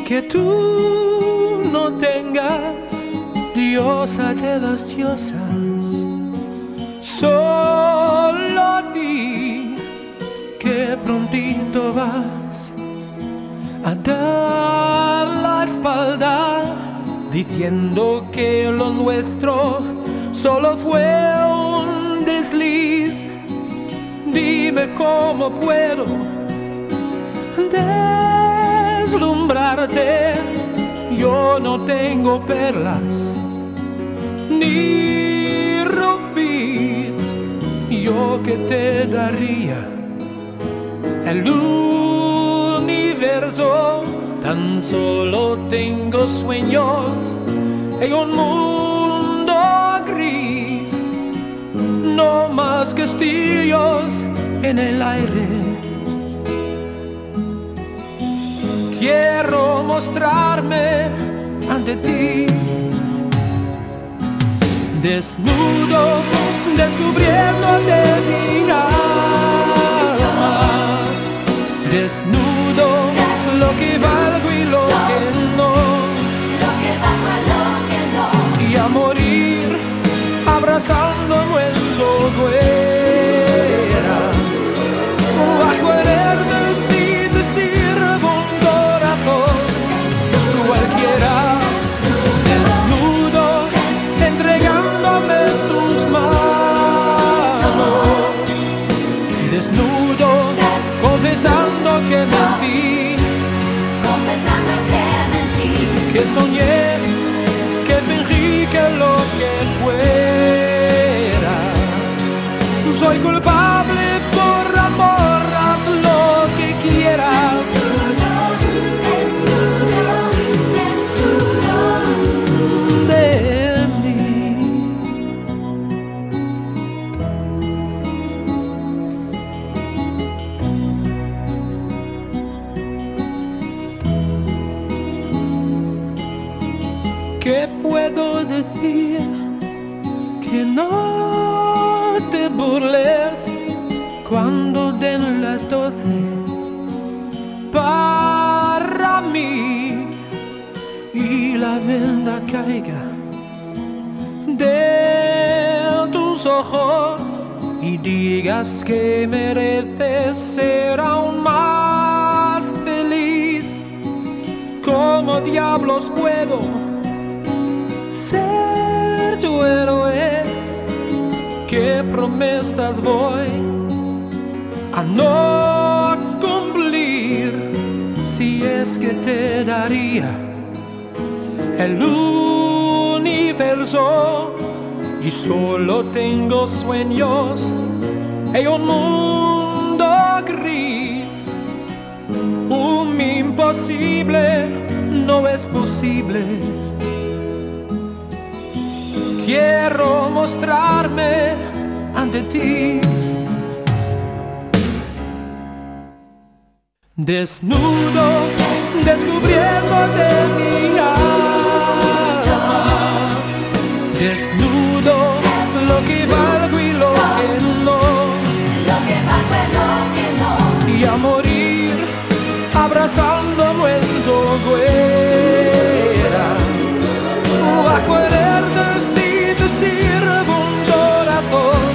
que tú no tengas, diosa de las diosas. Solo di que prontito vas a dar la espalda, diciendo que lo nuestro solo fue un desliz. Dime cómo puedo deslumbrarte. Yo no tengo perlas ni rubíes, yo que te daría el universo. Tan solo tengo sueños en un mundo gris, no más castillos en el aire. Quiero mostrarme ante ti, desnudo, descubriéndote mi alma, desnudo, lo que valgo y lo que no, y a morir abrazando nuestro fuera, a quererte sin decir un corazón cualquiera, desnudo, entregándome tus manos, desnudo, confesando que mentí, que soñé, que fingí que lo que fuera. Soy culpable, por amor, haz lo que quieras. De mí. ¿Qué puedo decir? Que no te burles cuando den las 12 para mí y la venda caiga de tus ojos y digas que mereces ser aún más feliz. ¿Cómo diablos puedo ser tu héroe? ¿Qué promesas voy a no cumplir si es que te daría el universo y solo tengo sueños en un mundo gris? Un imposible no es posible. Quiero mostrarme ante ti, desnudo, descubriéndote mi alma, desnudo, lo que valgo y lo que no, y a morir abrazando nuestro fuera, a quererte sin decir un corazón,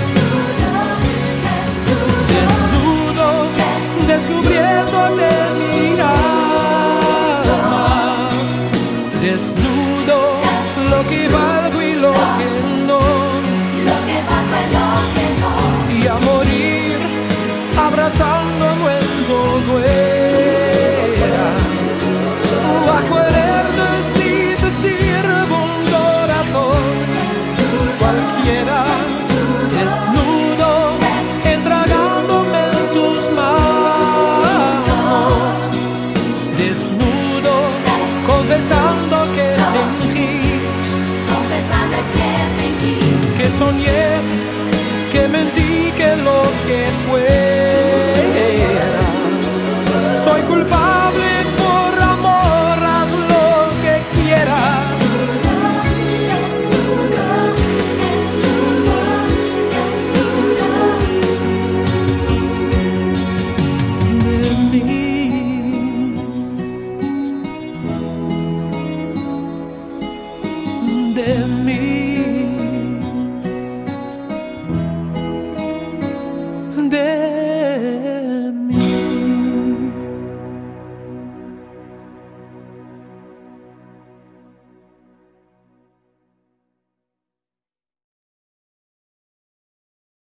desnudo, descubriéndote mi alma, desnudo, lo que valgo y lo que no, y a morir abrazando nuestro fuera, de mí.